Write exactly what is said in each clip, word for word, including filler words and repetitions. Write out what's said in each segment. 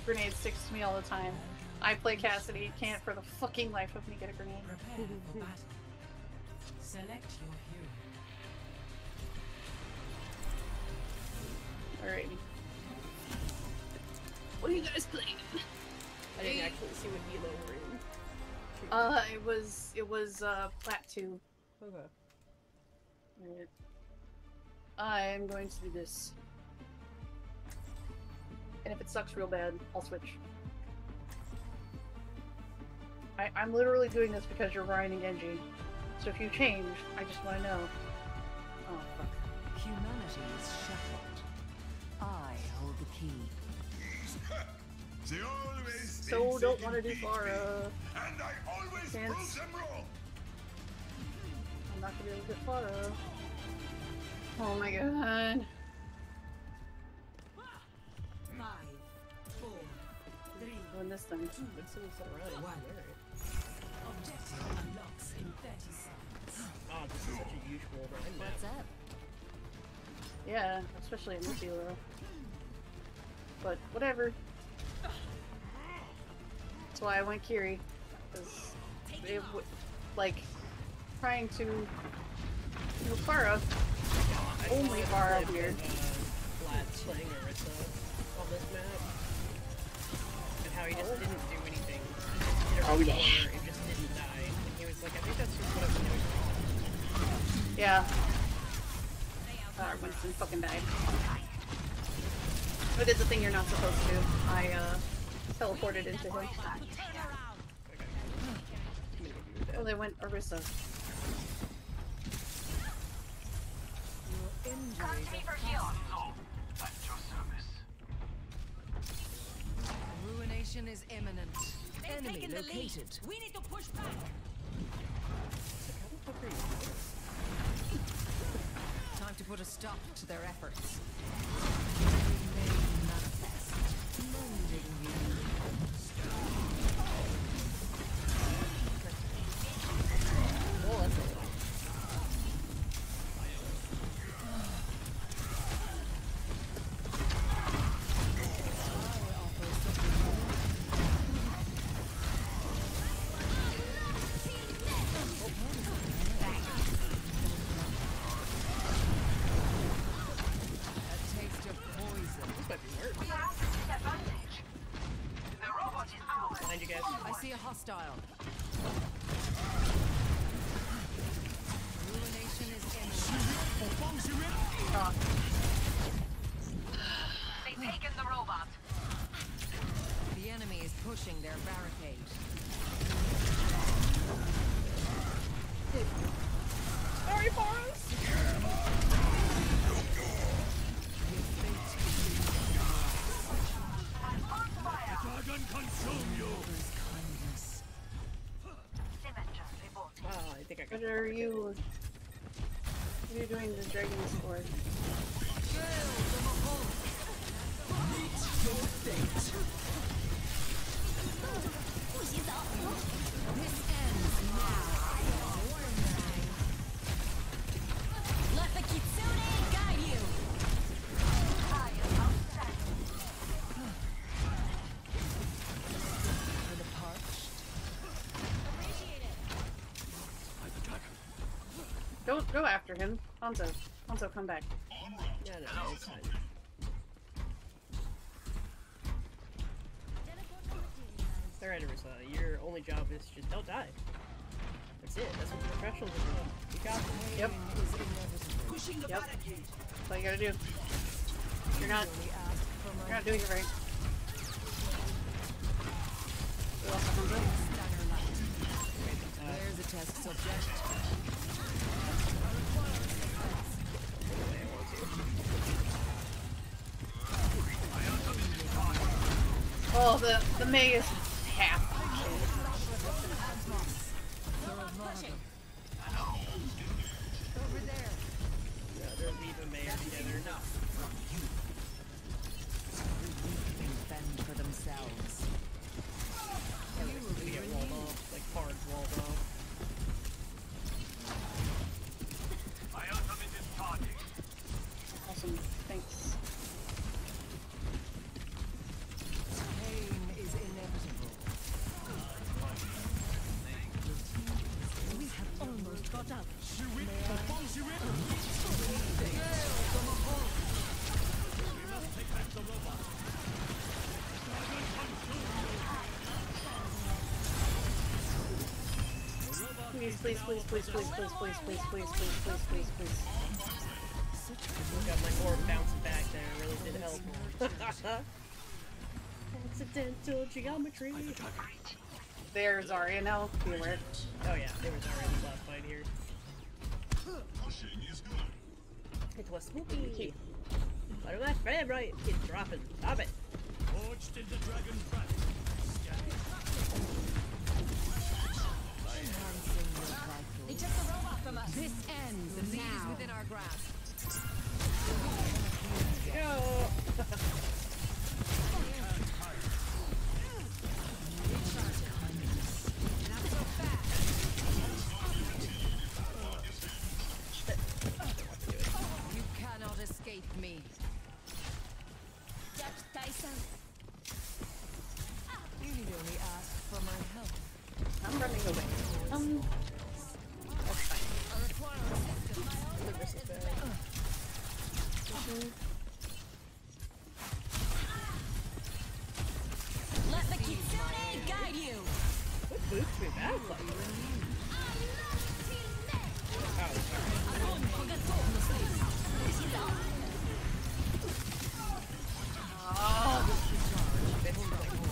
grenade sticks to me all the time. I play Cassidy, can't for the fucking life of me get a grenade. Select your hero. Alrighty. What are you guys playing? I didn't actually see what Elo were in. Uh, it was, it was, uh, Plat two. Okay. Alright. I'm going to do this. And if it sucks real bad, I'll switch. I I'm literally doing this because you're grinding Genji. So if you change, I just want to know. Oh, fuck. Humanity is shackled. I hold the key. They always So don't want to do Farah. And I always Can't. prove them wrong. I'm not gonna be able to get Farah. Oh my god. Five, four, three, Win this time. It's in some around. one. Objective unlocks in thirty seconds. Oh, this is such a huge world right now. What's up? Yeah, especially in this hero. But whatever. That's why I went Kiri. Because it w like trying to do Farah. Only Farah weird. Flat playing Orisa on this map. And how he just Oh. didn't do anything. He did a Oh, yeah. roller, it just didn't die. And he was like, I think that's just what I've been doing wrong. Yeah. Uh, Winston fucking died. I did the thing you're not supposed to. I uh teleported into him. Oh, they went Orisa. Ruination is imminent. Enemy located. We need to push back. Time to put a stop to their efforts. Remain manifest. Mending you. Oh, that's a lot. Hostile. Ruination is imminent. Oh. They've taken the robot. The enemy is pushing their barricade. Sorry for us! Dragon consume you! Oh, I think I got What are you... What are you doing to Dragon's Sword? This ends now. Let the Kitsune guide you. For the parched. Don't go after him. Hanzo. Hanzo, come back. Yeah, no, no, it's fine. Alright, Arisa, your only job is just don't die. That's it. That's what the professionals are doing. You got them. Yep. Pushing the Yep. barricade. That's all you gotta do. You're not... You're not doing it right. Who else comes in? There's a test subject. Oh, the the May is half. Over there. Yeah, they're leaving Mayor together. No. They fend for themselves. You will get walled off, like hard walled off. Awesome. Thanks. Hey, please, please, please, please, please, please, please, please, please, please, please, please, please. Got my orb bouncing back there. It really did help. Accidental geometry. There's Zarya now. Be aware. Oh yeah, there was already this last fight here. It was spooky. What am I frame right? Keep dropping. Stop it. Forged in the dragon's breath. They took the robot from us. This ends. The lead is within our grasp. Go. Not so fast. You cannot escape me. You need only ask for my help. I'm running away. Um. That's fine. I require assistance. Let the Kitsune guide you. What boots me back like? Oh, Oh. they hold like more.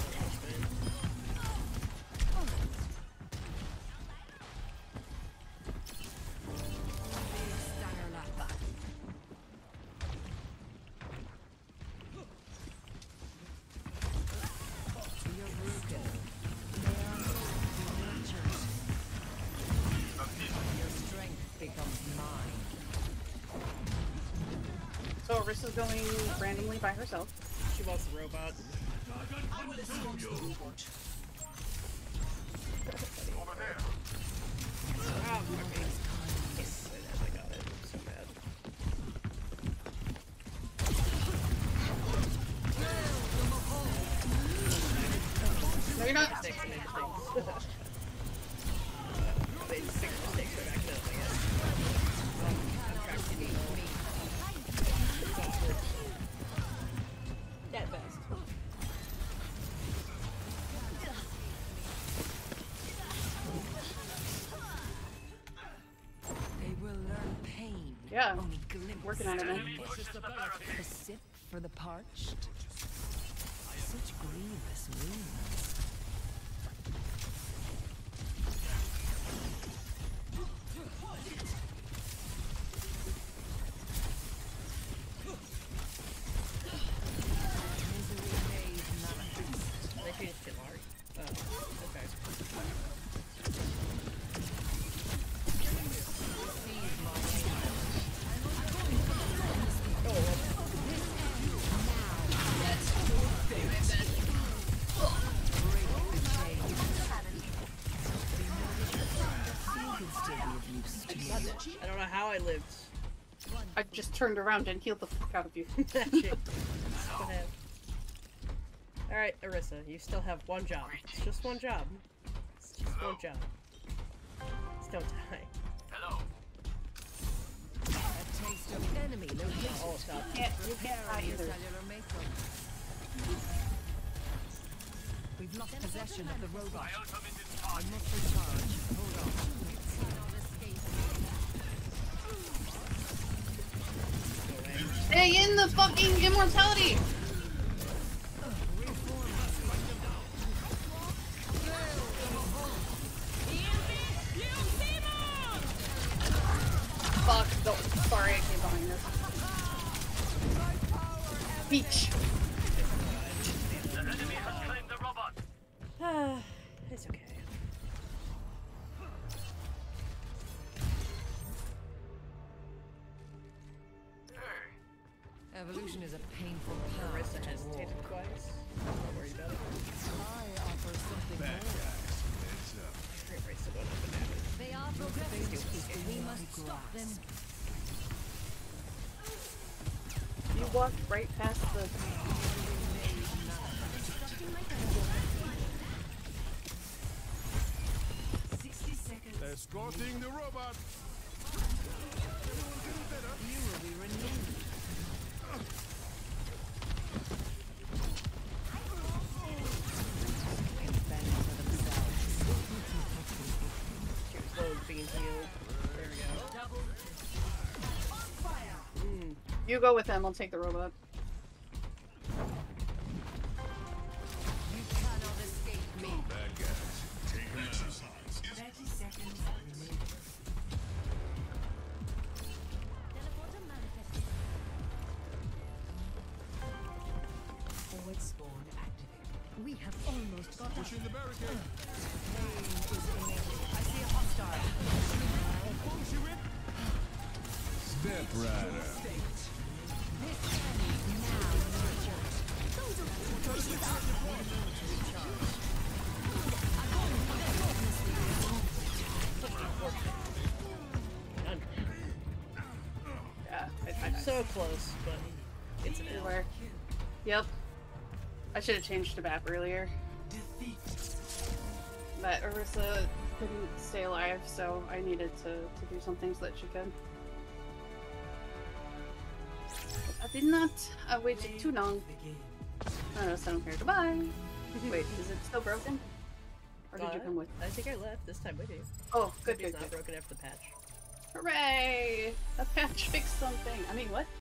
So Arissa's going randomly by herself. She wants the robot. Over there. Ah, okay. Yes, I got it. I'm so mad. No, you're not. Mistakes, I made mistakes. I made six mistakes right back then, I guess. I'm trapped in the It's awkward. At best. They will learn pain. Yeah. Only glimpse. Working on it, man. A sip for the parched. Such grievous wounds. They changed Chilari. Oh, okay. I don't know how I lived. I just turned around and healed the fuck out of you. That shit. Go ahead. Alright, Arissa, you still have one job. It's just one job. It's just one job. Just don't die. Hello. A taste of enemy location. Oh, stop. Can't, you can't hide Your either. cellular mason. We've lost possession of the robot. My ultimate is I charged. must recharge. Hold on. Cannot escape me. Stay in the fucking immortality! Fuck, no, sorry I came behind her. Peach. The enemy has claimed the robot. Ah, it's okay. Evolution is a painful path Arissa to hesitated walk. twice. I'm not worried about it. I offer something Bad more. guys. Heads up. Frame rate's still going up and down. They are progressing. We must stop them. You walked right past the... Escorting the robot. You will be renewed. Can fend for themselves. She was low being You go with him, I'll take the robot. You cannot escape me. Bad guys. Take them out. thirty seconds remaining. Teleporter manifested. Forward spawn activated. We have almost got up. Pushing the barricade. Pain is enabled. I see a hostile. Step rider. This enemy now nurtured. Those are portals without Yeah, I, I, So close, but it's an L. everywhere. Yep. I should have changed to B A P earlier. But Orisa couldn't stay alive, so I needed to, to do something so that she could. I did not. I waited too long. I don't don't care. Goodbye. Wait, is it still broken? Or did you come with? I think I left this time with you. Oh, good, Maybe good, it's not good. broken after the patch. Hooray! A patch fixed something. I mean, what?